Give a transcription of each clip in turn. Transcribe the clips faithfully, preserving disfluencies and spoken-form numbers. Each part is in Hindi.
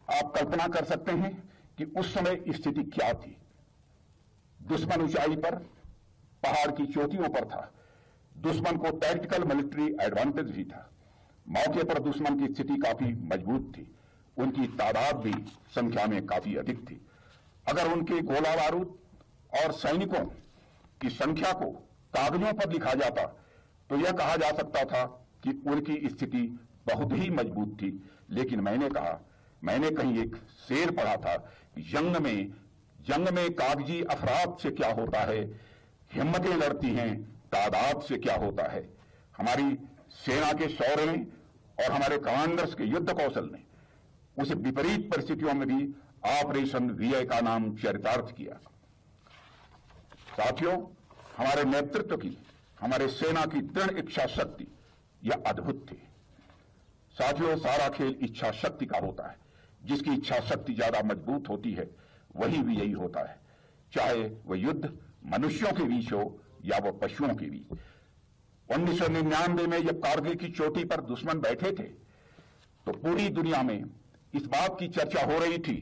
आप कल्पना कर सकते हैं कि उस समय स्थिति क्या थी। दुश्मन ऊंचाई पर, पहाड़ की चोटियों पर था। दुश्मन को टैक्टिकल मिलिट्री एडवांटेज भी था। मौके पर दुश्मन की स्थिति काफी मजबूत थी। उनकी तादाद भी संख्या में काफी अधिक थी। अगर उनके गोला बारूद और सैनिकों की संख्या को कागजों पर लिखा जाता तो यह कहा जा सकता था कि उनकी स्थिति बहुत ही मजबूत थी। लेकिन मैंने कहा मैंने कहीं एक शेर पढ़ा था कि जंग में जंग में कागजी अफराद से क्या होता है, हिम्मतें लड़ती हैं तादाद से क्या होता है। हमारी सेना के शौर्य ने और हमारे कमांडर्स के युद्ध कौशल ने उस विपरीत परिस्थितियों में भी ऑपरेशन विजय का नाम चरितार्थ किया। साथियों, हमारे नेतृत्व की, हमारे सेना की दृढ़ इच्छा शक्ति यह अद्भुत थी। साथियों, सारा खेल इच्छा शक्ति का होता है। जिसकी इच्छा शक्ति ज्यादा मजबूत होती है वही विजयी होता है, चाहे वह युद्ध मनुष्यों के बीच हो या वह पशुओं के बीच। उन्नीस सौ निन्यानवे में जब कारगिल की चोटी पर दुश्मन बैठे थे तो पूरी दुनिया में इस बात की चर्चा हो रही थी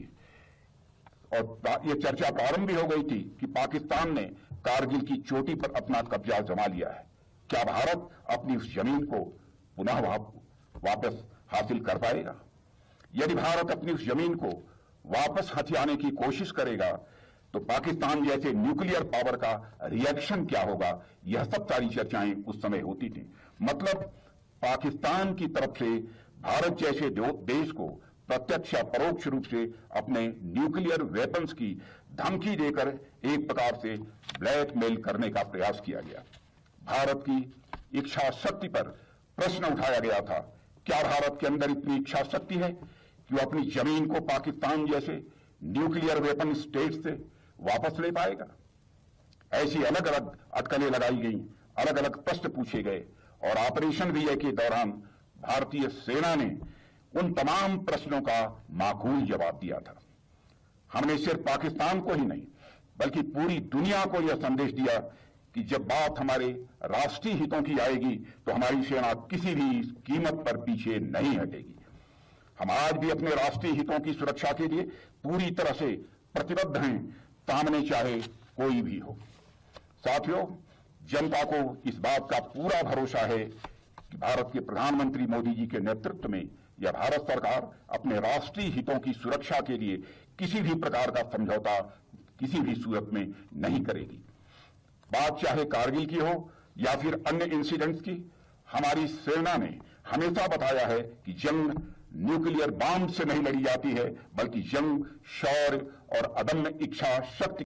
और यह चर्चा प्रारंभ भी हो गई थी कि पाकिस्तान ने कारगिल की चोटी पर अपना कब्जा जमा लिया है। क्या भारत अपनी उस जमीन को पुनः वापस हासिल कर पाएगा? यदि भारत अपनी उस जमीन को वापस हथियाने की कोशिश करेगा तो पाकिस्तान जैसे न्यूक्लियर पावर का रिएक्शन क्या होगा? यह सब सारी चर्चाएं उस समय होती थी। मतलब पाकिस्तान की तरफ से भारत जैसे देश को प्रत्यक्ष या परोक्ष रूप से अपने न्यूक्लियर वेपन्स की धमकी देकर एक प्रकार से ब्लैकमेल करने का प्रयास किया गया। भारत की इच्छा शक्ति पर प्रश्न उठाया गया था, क्या भारत के अंदर इतनी इच्छा शक्ति है कि वो अपनी जमीन को पाकिस्तान जैसे न्यूक्लियर वेपन स्टेट से वापस ले पाएगा? ऐसी अलग अलग अटकलें लगाई गई, अलग अलग प्रश्न पूछे गए और ऑपरेशन विजय के दौरान भारतीय सेना ने उन तमाम प्रश्नों का माकूल जवाब दिया था। हमने सिर्फ पाकिस्तान को ही नहीं बल्कि पूरी दुनिया को यह संदेश दिया कि जब बात हमारे राष्ट्रीय हितों की आएगी तो हमारी सेना किसी भी कीमत पर पीछे नहीं हटेगी। हम आज भी अपने राष्ट्रीय हितों की सुरक्षा के लिए पूरी तरह से प्रतिबद्ध हैं, सामने चाहे कोई भी हो। साथियों, जनता को इस बात का पूरा भरोसा है कि भारत के प्रधानमंत्री मोदी जी के नेतृत्व में यह भारत सरकार अपने राष्ट्रीय हितों की सुरक्षा के लिए किसी भी प्रकार का समझौता किसी भी सूरत में नहीं करेगी। बात चाहे कारगिल की हो या फिर अन्य इंसिडेंट्स की, हमारी सेना ने हमेशा बताया है कि जंग न्यूक्लियर बम से नहीं लड़ी जाती है बल्कि जंग शौर्य और अदम्य इच्छा शक्ति